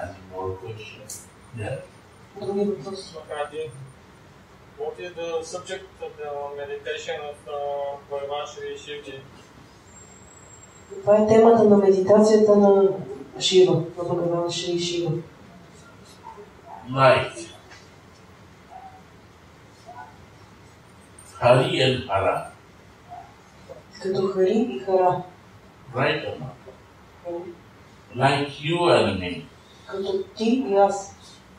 Any more questions? Yeah. Други въпроси? What is the subject of the meditation of Bhagavan Shri Shivji? Каква е темата на медитацията на Шива, на Бхагаван Шри Шива? Like Hari and Hara. Като Хари и Хара. Right or not? Like you and me. Като ти и аз.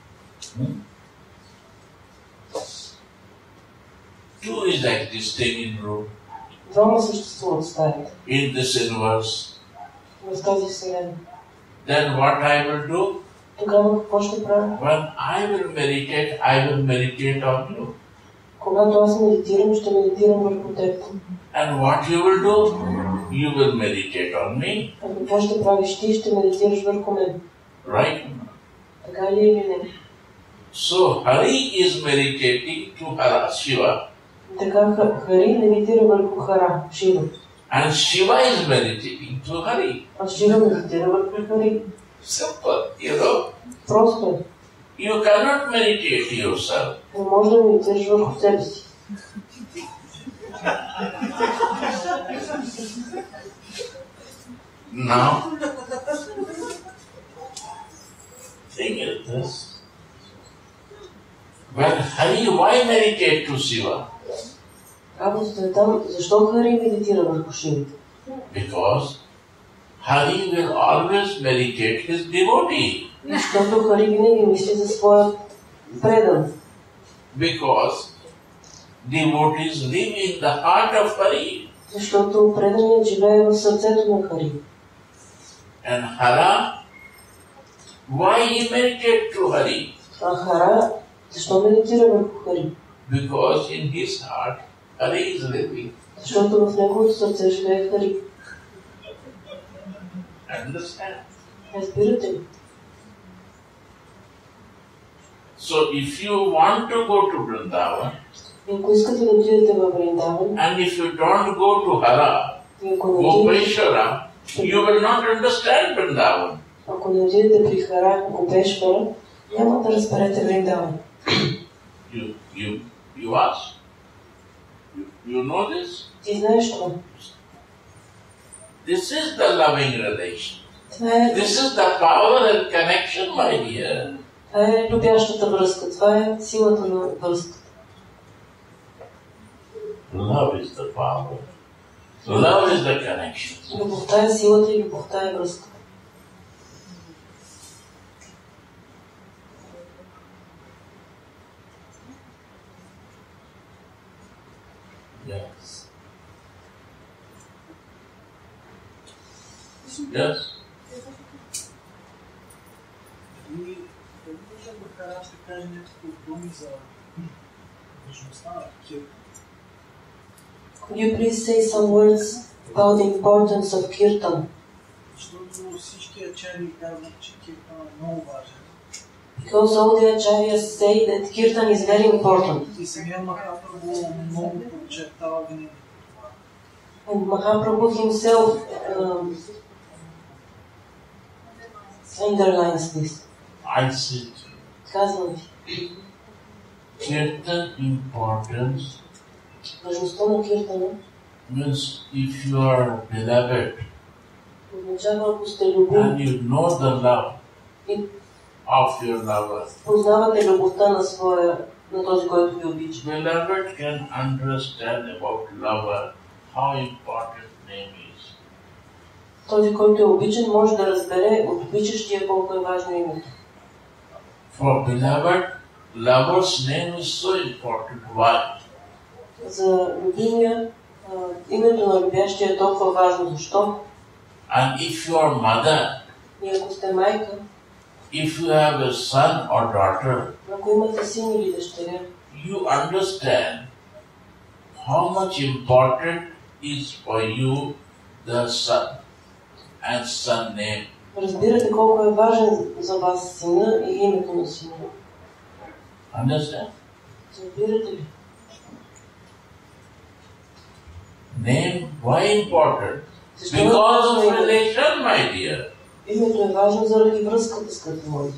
Two is existing in room. Двама съществуват в стаята. In this universe. В тази вселена. Then what I will do? Тогава какво ще правя? When I will meditate on you. Когато аз медитирам, ще медитирам върху теб. And what you will do? You will meditate on me. А какво ще правиш ти? Ще медитираш върху мен. Right? Така ли или не? So Hari is meditating to Hara, Shiva. Така Хари медитира върху Хара, Шива. And Shiva is meditating to Hari. А Шива медитира върху Хари. Simple, you know. Просто. You cannot meditate yourself. Не можеш да медитираш върху себе си. Now, thing is this. When Hari, why meditate to Shiva? Работата е там, защо Хари медитира върху Шива? Because Hari will always meditate his devotee. Защото Хари винаги мисли за своя предан. Because devotees live in the heart of Hari. Защото преданият живее в сърцето на Хари. And Hara, why he meditate to Hari? А Хара, защо медитира върху Хари? Because in his heart, Hari is living. Защото в неговото сърце живее Хари. Understand? Разбирате ли? So if you want to go to Vrindavan, И ако искате да отидете във Вриндаван, and if you don't go to Hara, и ако не отидете, Gopeshwara, you will not understand Vrindavan. ако не отидете при Хара, Гопешвара, няма да разберете Вриндаван. You ask? You know this? Ти знаеш това? This is the loving relation. This is the power and connection, my dear. Това е любящата връзка, това е силата на връзката. Love is the power. Love is the connection. Любовта е силата и любовта е връзката. Yes. Yes. Ще каже някакви думи за важността на киртана. Could you please say some words about the importance of Kirtan? Защото всички ачари казват, че киртана е много важен. Because all the acharyas say that Kirtan is very important. И самия Махапрабху много подчертава винаги това. And Mahaprabhu himself underlines this. I see. Казвам ви. Kirtan importance Важността на Киртана means if you are beloved означава, ако сте and любими you know the love и of your lover, познавате любовта на този, който ви обича. beloved can understand about lover how important name is. Този, който е обичан, може да разбере от обичащия колко е важно името. For beloved, lover's name is so important. Why? За любимия, името на любящия е толкова важно. Защо? And if you are mother, И ако сте майка, if you have a son or daughter, ако имате син или дъщеря, you understand how much important is for you the son and son name. разбирате колко е важен за вас сина и името на сина. Understand? Разбирате ли? Name, why important? Because of relation, my dear. Името е важно заради връзката, скъпи мои.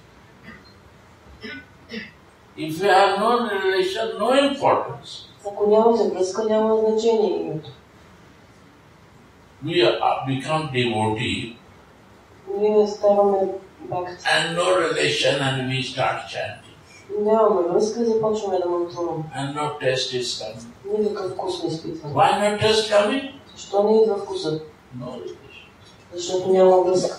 If you have no relation, no importance. Ако нямате връзка, няма значение името. We become devotee Ние ставаме бхакти. and no relation and we start chanting. Нямаме връзка и започваме да мантруваме. And no taste is coming. Никакъв вкус не изпитваме. Why no taste coming? Защо не идва вкусът? No relation. Защото няма връзка.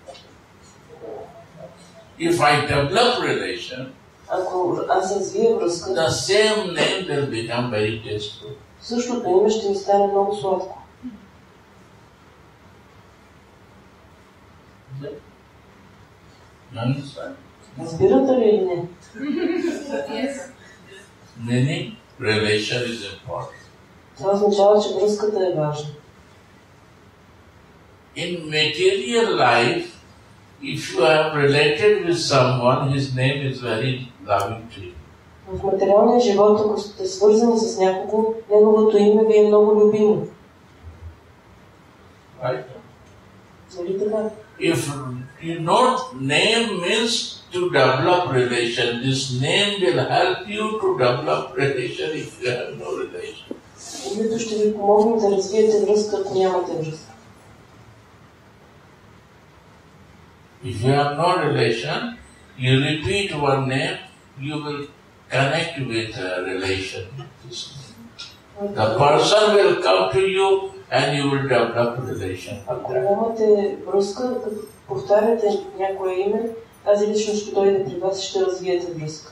If I develop relation, Ако аз развия връзка, the same name will become very tasteful. същото име ще ми стане много сладко. You understand? Разбирате ли или не? Meaning, relation is important. Това означава, че връзката е важна. In material life, if you have related with someone, his name is very loving to you. В материалния живот, ако сте свързани с някого, неговото име ви е много любимо. Right? Нали така? If you know name means to develop relation, this name will help you to develop relation if you have no relation. Името ще ви помогне да развиете връзка, ако нямате връзка. If you have no relation, you repeat one name, you will connect with a relation. The person will come to you and you will develop a relation. Ако нямате връзка, като повтаряте някое име, тази личност ще дойде при вас и ще развиете връзка.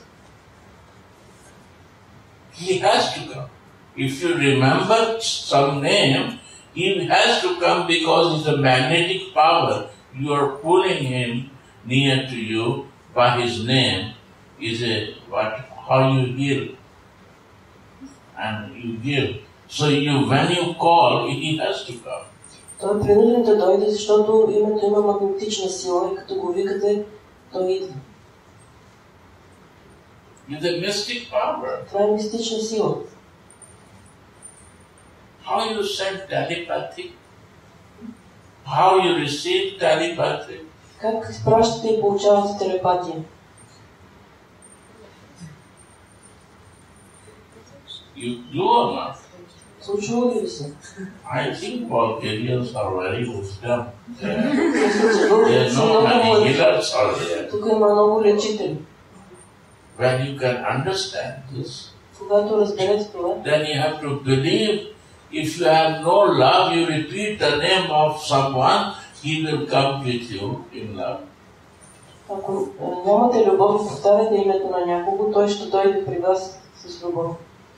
He has to come. If you remember some name, he has to come because it's a magnetic power. You are pulling him near to you by his name. Is how you heal and you give. So when you call, he has to come. Той е принуден да дойде, защото името има магнетична сила и като го викате, той идва. It's a mystic power. Това е мистична сила. How you send telepathy? How you receive telepathy? Как изпращате и получавате телепатия? You do or not? Случва ли се? I think Bulgarians are very wisdom. Мисля, There are че no many много healers are there. тук има много лечители. When you can understand this, Когато разберете това, then you have to believe. If you have no love, you repeat the name of someone, he will come with you in love. ако нямате любов и повтаряте името на някого, той ще дойде при вас с любов.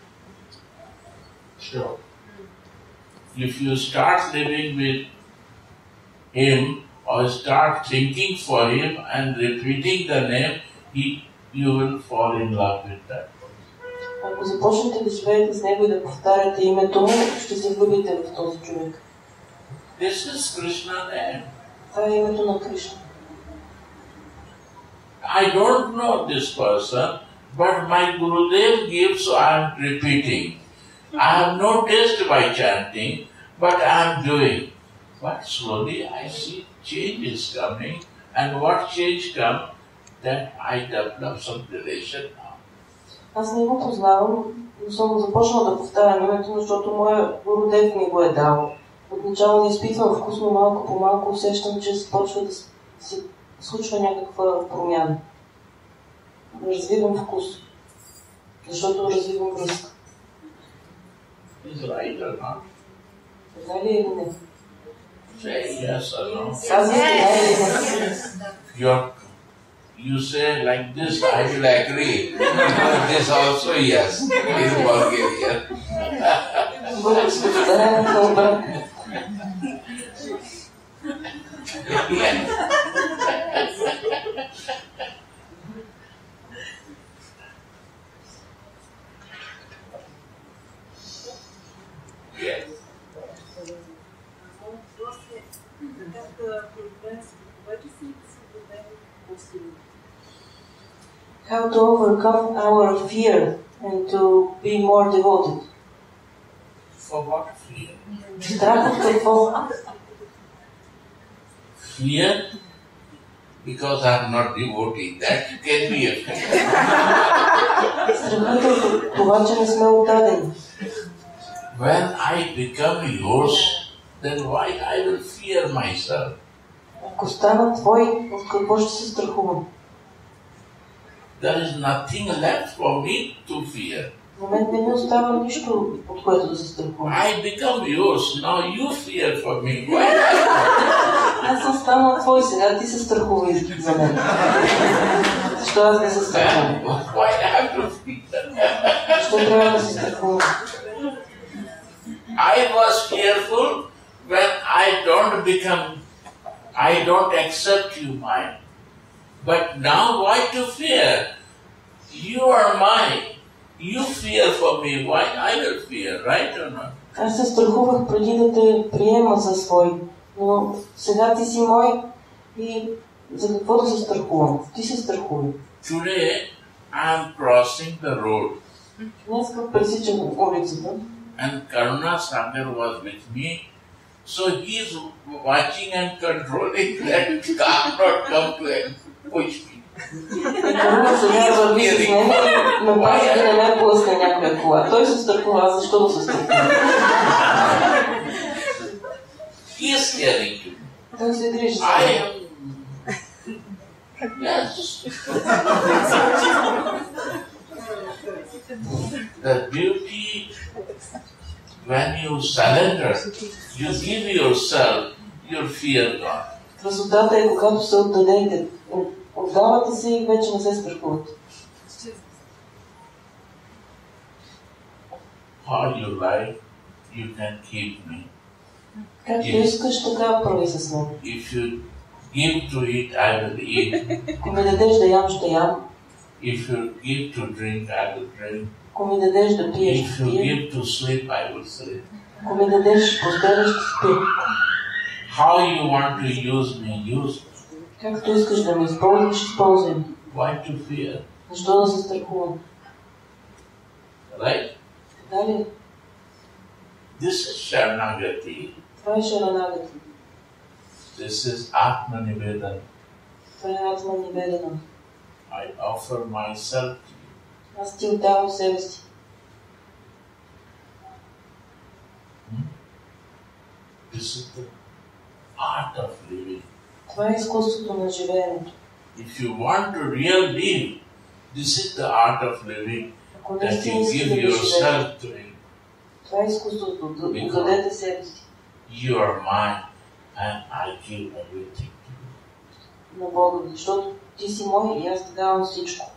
Sure. If you start living with him or start thinking for him and repeating the name, you will fall in love with that person. Ако започнете да живеете с него и да повтаряте името му, ще се влюбите в този човек. This is Krishna's name. Това е името на Кришна. I don't know this person, but my Gurudev gives, so I am repeating. I have no taste by chanting, but I am doing. But slowly I see change is coming, and what change comes, then I develop some relation now. Аз не го познавам, но съм започнал да повтарям името, защото моя Гурудев ми го е дал. Отначало да изпитвам вкусно, малко по малко усещам, че започва да се случва някаква промяна. Развивам вкус, защото развивам връзка. Is right or not? Така ли или не? Say yes or no. Казвате да или не? You say like this, I will agree. This also yes, in Bulgarian. Българското дарение е обратно. Yes. How to overcome our fear and to be more devoted. For what fear? Страх от какво? fear because I'm not devotee. That can be a fear. Страхът е от това, че не сме отдадени. When I become yours, then why I will fear myself? Ако стана твой, от какво ще се страхувам? There is nothing left for me to fear. В момент не ми остава нищо, от което да се страхувам. I become yours, now you fear for me. Why? Аз съм станал твой, сега ти се страхувай за мен. Защо аз не се страхувам? Why I have to fear? Защо трябва да се страхувам? I was fearful when I don't accept you mine. But now why to fear? You are mine. You fear for me. Why I will fear, right or not? Аз се страхувах преди да те приема за свой, но сега ти си мой и за какво да се страхувам? Ти се страхувай. Today I am crossing the road Днеска пресичам улицата and Karuna Sagar was with me. So he is watching and controlling that car not come to push me. и Каруна сега върви с мен и ме пази да не ме блъсне някоя кола. Той се страхува, аз защо да се страхувам? He is scaring to me. Той се грижи за I мен. am. Yes. The beauty when you surrender, you give yourself your fear gone. Красотата е когато се отдадете. Отдавате се и вече не се страхувате. How you like, you can keep me. Както искаш, така прави с мен. If you give to eat, I will eat. Ако ми дадеш да ям, ще ям. If you give to drink, I will drink. Ако ми дадеш да пиеш, If ще you пия. give to sleep, I will sleep. Ако ми дадеш постеля, ще спи. How you want to use me, use me. Както искаш да ме използваш, използвай. Why to fear? Защо да се страхувам? Right? Така ли? This is Sharanagati. Това е шаранагата. This is Atmanivedana. Това е Атма Ниведана. I offer myself to you. Аз ти отдавам себе си. This is the art of living. Това е изкуството на живеенето. If you want to really live, this is the art of living, Ако that наистина you искате give да живеете, yourself to Him. това е изкуството, да отдадете себе си You are mine, and I give everything to you. на Бога, защото ти си мой и аз ти давам всичко.